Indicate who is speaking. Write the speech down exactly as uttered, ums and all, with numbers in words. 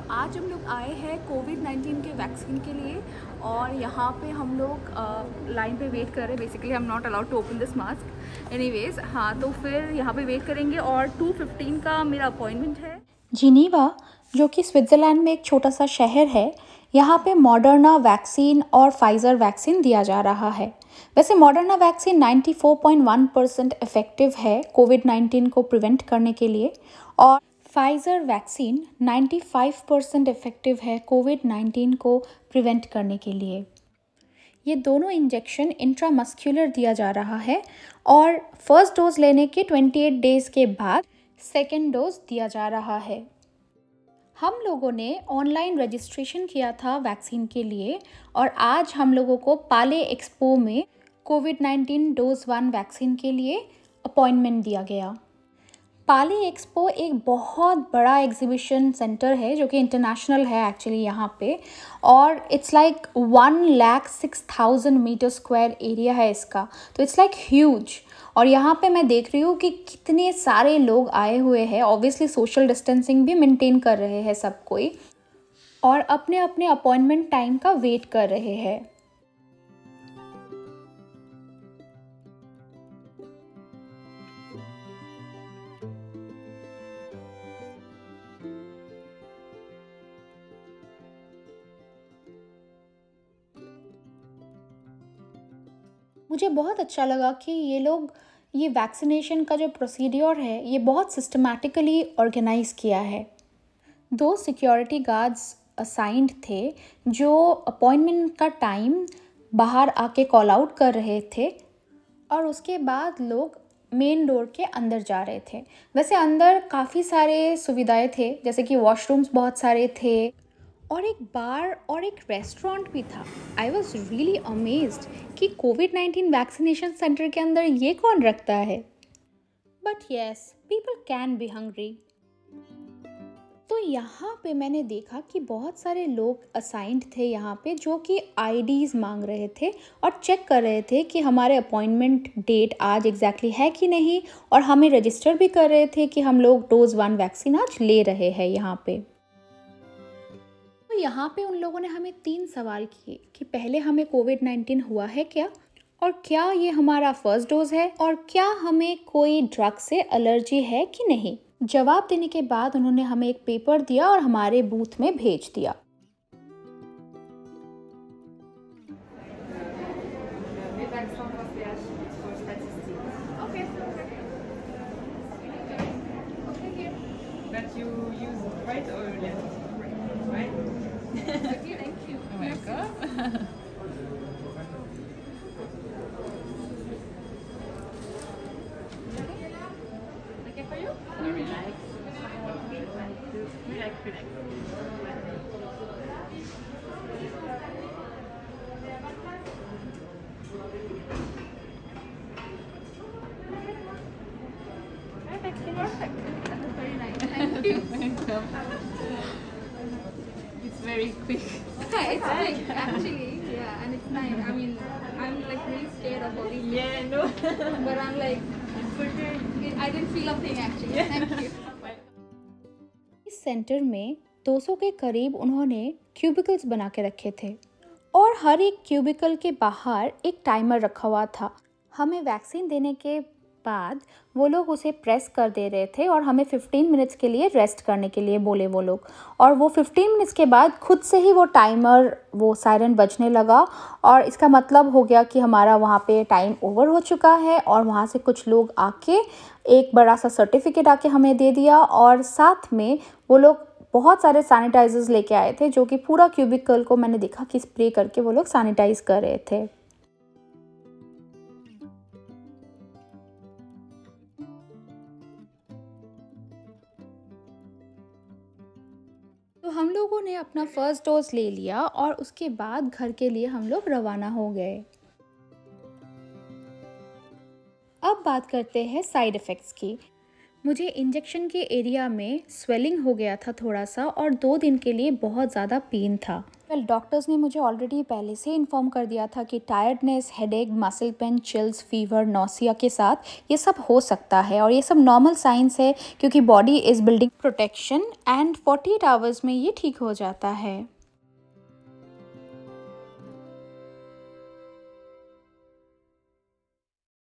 Speaker 1: आज हम लोग आए हैं कोविड नाइन्टीन के वैक्सीन के लिए और यहाँ पे हम लोग लाइन पे वेट कर रहे हैं। Basically I am not allowed to open this mask anyways. हाँ, तो फिर यहाँ पे वेट करेंगे और टू फिफ्टीन का मेरा अपॉइंटमेंट है।
Speaker 2: जिनीवा, जो कि स्विट्ज़रलैंड में एक छोटा सा शहर है, यहाँ पे मॉडर्ना वैक्सीन और फाइज़र वैक्सीन दिया जा रहा है। वैसे Moderna vaccine ninety four point one percent effective है कोविड नाइन्टीन को प्रिवेंट करने के लिए, और Pfizer vaccine ninety five percent effective है कोविड नाइन्टीन को प्रिवेंट करने के लिए। ये दोनों इंजेक्शन इंट्रामस्क्यूलर दिया जा रहा है और फर्स्ट डोज लेने के ट्वेंटी एट डेज़ के बाद सेकेंड डोज दिया जा रहा है। हम लोगों ने ऑनलाइन रजिस्ट्रेशन किया था वैक्सीन के लिए और आज हम लोगों को पाले एक्सपो में COVID nineteen dose one vaccine के लिए अपॉइंटमेंट दिया गया। पाले एक्सपो एक बहुत बड़ा एग्जीबिशन सेंटर है जो कि इंटरनेशनल है एक्चुअली यहाँ पे, और it's like one lakh six thousand meter square area है इसका, तो इट्स लाइक ह्यूज। और यहाँ पे मैं देख रही हूँ कि कितने सारे लोग आए हुए हैं। ऑब्वियसली सोशल डिस्टेंसिंग भी मेंटेन कर रहे हैं सब कोई, और अपने अपने अपॉइंटमेंट टाइम का वेट कर रहे हैं। मुझे बहुत अच्छा लगा कि ये लोग ये वैक्सीनेशन का जो प्रोसीड्योर है ये बहुत सिस्टमैटिकली ऑर्गेनाइज किया है। दो सिक्योरिटी गार्ड्स असाइंड थे जो अपॉइंटमेंट का टाइम बाहर आके कॉल आउट कर रहे थे, और उसके बाद लोग मेन डोर के अंदर जा रहे थे। वैसे अंदर काफ़ी सारे सुविधाएं थे, जैसे कि वॉशरूम्स बहुत सारे थे और एक बार और एक रेस्टोरेंट भी था। आई वॉज रियली अमेज्ड कि कोविड नाइन्टीन वैक्सीनेशन सेंटर के अंदर ये कौन रखता है। But yes, people can be hungry. तो यहाँ पे मैंने देखा कि बहुत सारे लोग असाइंड थे यहाँ पे जो कि आईडीज़ मांग रहे थे और चेक कर रहे थे कि हमारे अपॉइंटमेंट डेट आज एग्जैक्टली है कि नहीं, और हमें रजिस्टर भी कर रहे थे कि हम लोग डोज वन वैक्सीन आज ले रहे हैं यहाँ पे। तो यहाँ पे उन लोगों ने हमें तीन सवाल किए कि पहले हमें कोविड नाइन्टीन हुआ है क्या, और क्या ये हमारा फर्स्ट डोज है, और क्या हमें कोई ड्रग से एलर्जी है कि नहीं। जवाब देने के बाद उन्होंने हमें एक पेपर दिया और हमारे बूथ में भेज दिया।
Speaker 3: That you use right or left? Right?
Speaker 1: Okay, thank you.
Speaker 3: Welcome. Okay for you? Relax. Relax, relax. Perfect. Perfect.
Speaker 1: That's very nice. Thank you.
Speaker 3: Welcome. It's very quick.
Speaker 1: Yeah, it's like actually, yeah, and it's nice. I mean, I'm like really scared of all these,
Speaker 3: Yeah, no.
Speaker 1: but I'm like,
Speaker 3: It's okay.
Speaker 1: I didn't feel a thing actually. Thank you.
Speaker 2: इस center में दो सौ के करीब उन्होंने cubicles बना के रखे थे, और हर एक क्यूबिकल के बाहर एक टाइमर रखा हुआ था। हमें वैक्सीन देने के बाद वो लोग उसे प्रेस कर दे रहे थे और हमें फिफ्टीन मिनट्स के लिए रेस्ट करने के लिए बोले वो लोग, और वो फिफ्टीन मिनट्स के बाद खुद से ही वो टाइमर, वो सायरन बजने लगा, और इसका मतलब हो गया कि हमारा वहाँ पे टाइम ओवर हो चुका है। और वहाँ से कुछ लोग आके एक बड़ा सा सर्टिफिकेट आके हमें दे दिया, और साथ में वो लोग बहुत सारे सैनिटाइजर्स लेके आए थे जो कि पूरा क्यूबिकल को मैंने देखा कि स्प्रे करके वो लोग सैनिटाइज कर रहे थे। तो हम लोगों ने अपना फर्स्ट डोज ले लिया और उसके बाद घर के लिए हम लोग रवाना हो गए। अब बात करते हैं साइड इफ़ेक्ट्स की। मुझे इंजेक्शन के एरिया में स्वेलिंग हो गया था थोड़ा सा और दो दिन के लिए बहुत ज़्यादा पेन था। वेल डॉक्टर्स ने मुझे ऑलरेडी पहले से इन्फॉर्म कर दिया था कि tiredness, headache, muscle pain, chills, fever, nausea के साथ ये सब हो सकता है और ये सब नॉर्मल साइंस है क्योंकि body is building protection and forty eight hours में ये ठीक हो जाता है।